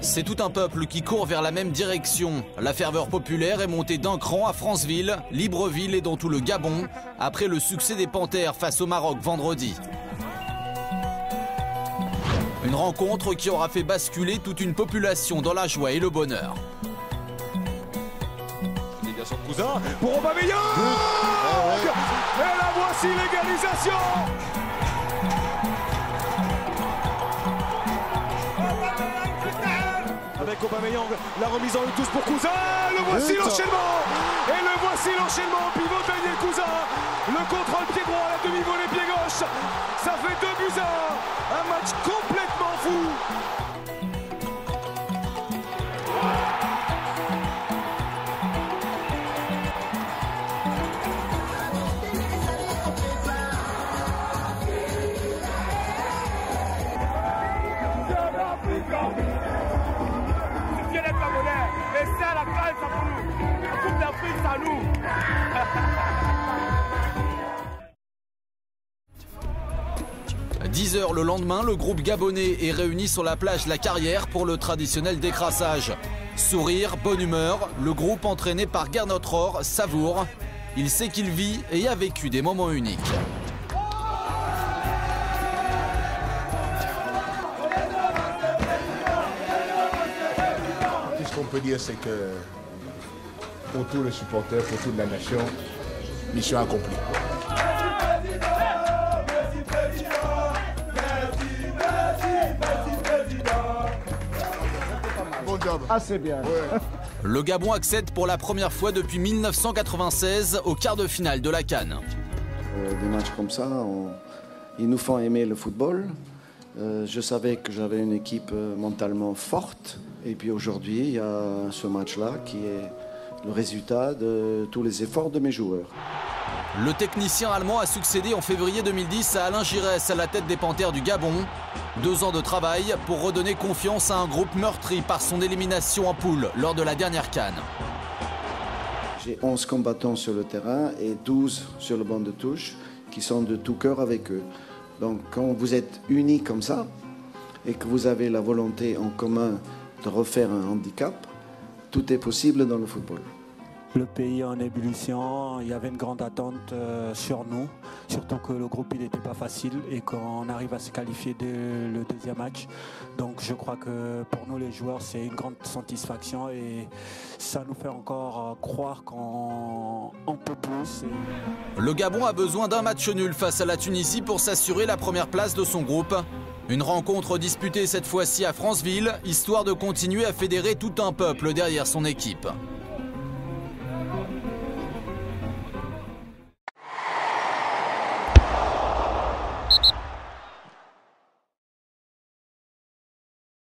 C'est tout un peuple qui court vers la même direction. La ferveur populaire est montée d'un cran à Franceville, Libreville et dans tout le Gabon, après le succès des Panthères face au Maroc vendredi. Une rencontre qui aura fait basculer toute une population dans la joie et le bonheur. Son cousin pour Aubameyang. Et la voici l'égalisation. Avec Aubameyang, la remise en une touche pour Cousin. Le voici l'enchaînement. Et le voici l'enchaînement. Pivot Daniel Cousin. Le contrôle pied droit à la demi-volée pied gauche. Ça fait 2-1. Un match complètement fou. Et ça, la canne, ça pour nous. La Coupe d'Afrique, c'est à nous. 10h le lendemain, le groupe gabonais est réuni sur la plage La Carrière pour le traditionnel décrassage. Sourire, bonne humeur, le groupe entraîné par Gernot Rohr savoure. Il sait qu'il vit et a vécu des moments uniques. Ce qu'on peut dire, c'est que pour tous les supporters, pour toute la nation, mission accomplie. Bon job. Assez bien. Ouais. Le Gabon accède pour la première fois depuis 1996 au quart de finale de la CAN. Des matchs comme ça, ils nous font aimer le football. Je savais que j'avais une équipe mentalement forte. Et puis aujourd'hui, il y a ce match-là qui est le résultat de tous les efforts de mes joueurs. Le technicien allemand a succédé en février 2010 à Alain Giresse à la tête des Panthères du Gabon. 2 ans de travail pour redonner confiance à un groupe meurtri par son élimination en poule lors de la dernière CAN. J'ai 11 combattants sur le terrain et 12 sur le banc de touche qui sont de tout cœur avec eux. Donc quand vous êtes unis comme ça et que vous avez la volonté en commun de refaire un handicap, tout est possible dans le football. Le pays en ébullition, il y avait une grande attente sur nous, surtout que le groupe il n'était pas facile et qu'on arrive à se qualifier dès le deuxième match. Donc je crois que pour nous les joueurs c'est une grande satisfaction et ça nous fait encore croire qu'on peut plus. Le Gabon a besoin d'un match nul face à la Tunisie pour s'assurer la première place de son groupe. Une rencontre disputée cette fois-ci à Franceville, histoire de continuer à fédérer tout un peuple derrière son équipe.